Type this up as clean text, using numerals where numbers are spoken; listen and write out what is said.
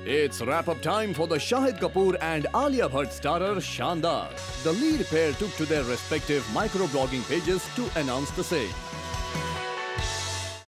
It's wrap-up time for the Shahid Kapoor and Alia Bhatt starrer Shandar. The lead pair took to their respective microblogging pages to announce the same.